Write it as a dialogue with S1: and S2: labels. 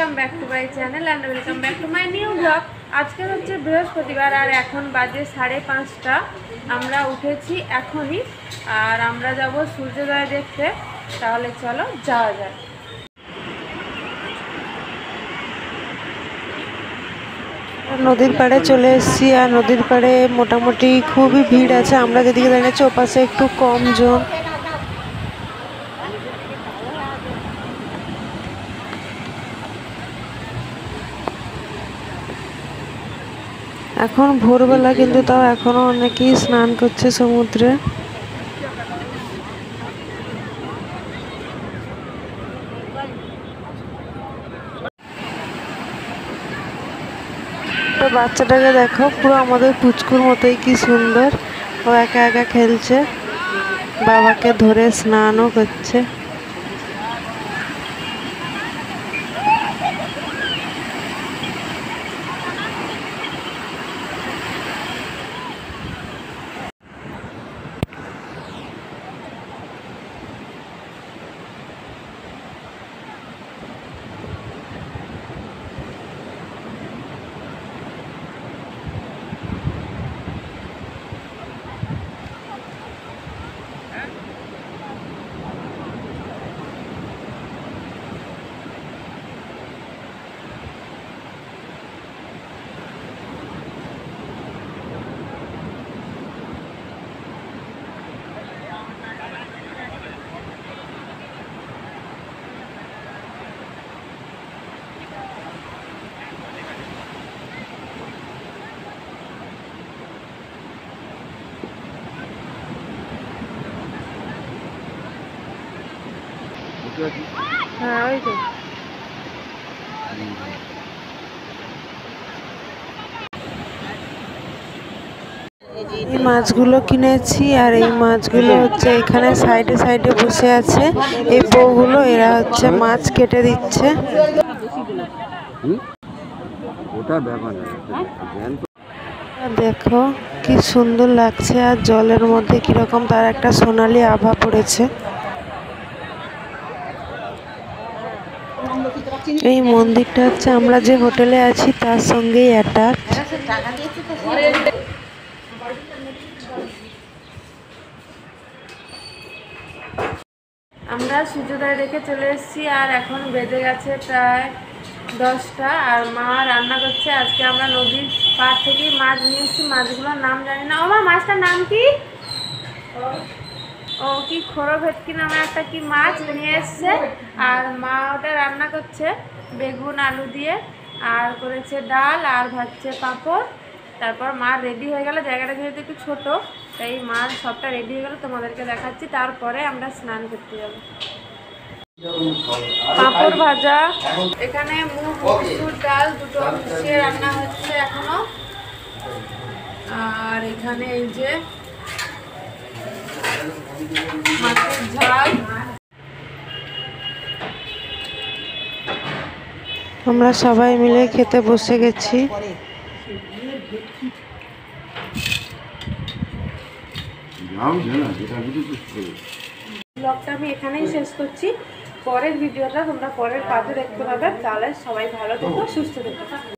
S1: Welcome back to my channel and welcome back to my new blog. আজকে হচ্ছে বৃহস্পতিবার আর এখন বাজে 5:30। আমরা উঠেছি এখনই আর আমরা যাব সূর্যোদয় দেখতে। তাহলে চলো যাওয়া যায়।
S2: নদীর পাড়ে চলে এসেছি আর নদীর পাড়ে মোটামুটি খুবই ভিড় আছে। আমরা যেদিকে দাঁড়িয়েছি ওপাশে একটু কম জন। এখন ভোরবেলা কিন্তু তাও এখনো অনেকেই স্নান করছে সমুদ্রে। তো বাচ্চাটাকে দেখো, পুরো আমাদের পুচকুর মতোই কি সুন্দর। ও একা একা খেলছে, বাবাকে ধরে স্নানও করছে। হ্যাঁ, ওই তো এই মাছগুলো কিনেছি আর এই মাছগুলো হচ্ছে এখানে সাইডে সাইডে বসে আছে। এই বউগুলো এরা হচ্ছে মাছ কেটে দিচ্ছে। দেখো কি সুন্দর লাগছে আর জলের মধ্যে কিরকম তার একটা সোনালি আভা পড়েছে। এই মন্দিরটা হচ্ছে আমরা যে হোটেলে আছি তার সঙ্গেই অ্যাটাচ।
S1: আমরা সূর্যোদয় দেখে চলে এসেছি আর এখন বেজে গেছে প্রায় 10টা আর মা রান্না করছে। আজকে আমরা নদীর পাড় থেকে মাছ নিয়ে এসেছি, মাছগুলোর নাম জানি না। ও মা, মাছটার নাম কি? ও কি খোরো ভেটকি নামে একটা কি মাছ নিয়ে এসছে আর মা ওটা রান্না করছে বেগুন আলু দিয়ে, আর করেছে ডাল আর ভাজছে পাঁপড়। তারপর মা রেডি হয়ে গেল, জায়গাটা যেহেতু একটু ছোটো তাই মা সবটা রেডি হয়ে গেল, তোমাদেরকে দেখাচ্ছি। তারপরে আমরা স্নান করতে যাব। পাঁপড় ভাজা, এখানে মুগ মসুর ডাল দুটো মিশিয়ে রান্না হচ্ছে এখনো। আর এখানে এই যে মাছের ঝাল।
S2: আমরা সবাই মিলে খেতে বসে গেছি।
S1: ব্লগটা আমি এখানেই শেষ করছি। পরের ভিডিওটা তোমরা পরের পার্টে দেখতে পাবে। তাহলে সবাই ভালো থেকো, সুস্থ থেকো।